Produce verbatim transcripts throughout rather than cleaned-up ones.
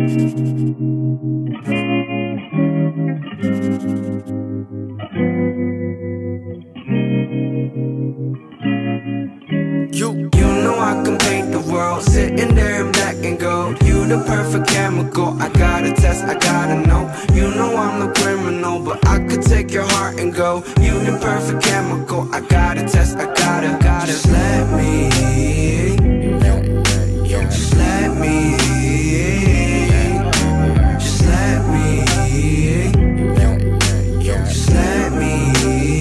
You, you know I can paint the world, sitting there in black and gold. You the perfect chemical, I gotta test, I gotta know. You know I'm the criminal, but I could take your heart and go. You the perfect chemical, I gotta test, I gotta, gotta. Just let me, just let me, just let me, just let me.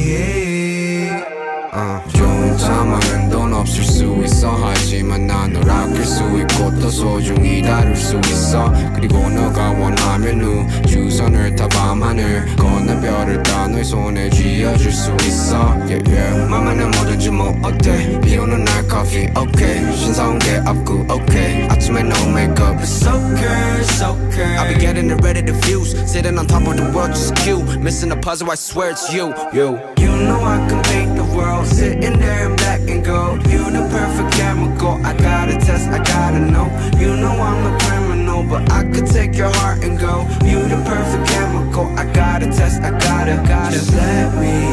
uh. 좋은 상황은 돈 없을 수 있어. 하지만 난 널 아낄 수 있고 또 소중히 다룰 수 있어. 그리고 너가 원하면 우주선을 타 밤하늘 건너 별을 따 너의 손에 쥐어줄 수 있어. yeah, yeah. 맘에는 뭐든지 뭐 어때. 비오는 날 커피 okay. 신사온 게 없고 okay. 아침에 no makeup it's okay, it's okay. I'll be getting it ready to fuse. Sitting on top of the world just cute. Missing a puzzle I swear it's you, you. You know I can paint the world, sitting there in black and gold. You the perfect chemical, I gotta test, I gotta know. You know I'm the criminal, but I could take your heart and go. You the perfect chemical, I gotta test, I gotta, gotta. Just let me,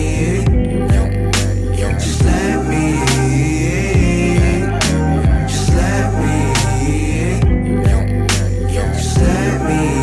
just let me, just let me, just let me.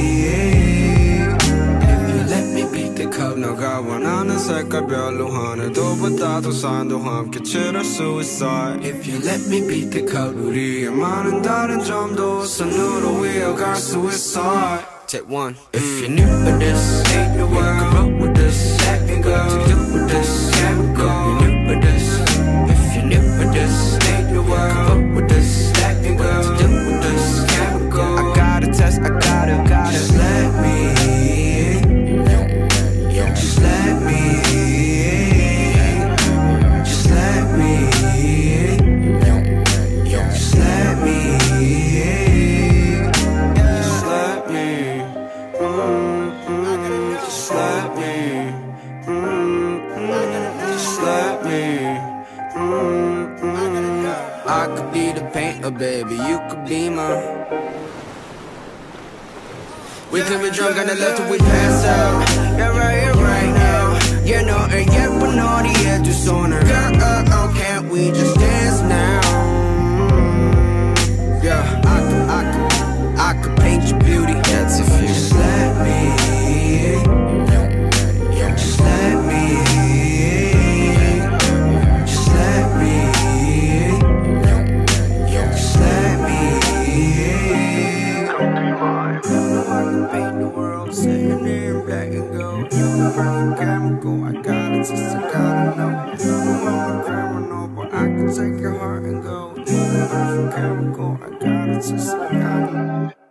If you let me beat the code, 너가 원하는 색깔 별로 하늘도 바다도 산도 함께 칠할 수 있어. If you let me beat the code, 우리의 많은 다른 점도 선으로 이어갈 수 있어. Take one. If you're new to this, ain't the world. You can roll with this, let me go. To do with this, can't go. You're new to this. If you're new to this, ain't the world. You can roll with this, let me go. To do with this, can't go. I gotta test, I gotta, gotta. Just let me, just let me, just let me, just let me, just let me. Mm-mm, just let me, mm-mm, just let me, mm-mm. I could be the painter, baby, you could be my. We could be drunk on the left till we pass out. Yeah, right here, right now. Yeah, no, and yet, but no, the edge is on her. Girl, uh, oh, can't we just dance now? Yeah, I could, I could, I could paint your beauty. That's if you just let me, just let me, just let me, just let me. I can paint the world, sitting there in black and gold. You the perfect chemical, I gotta test, I gotta know. You know I'm a criminal, but I can take your heart and go. You the perfect chemical, I gotta test, I gotta know.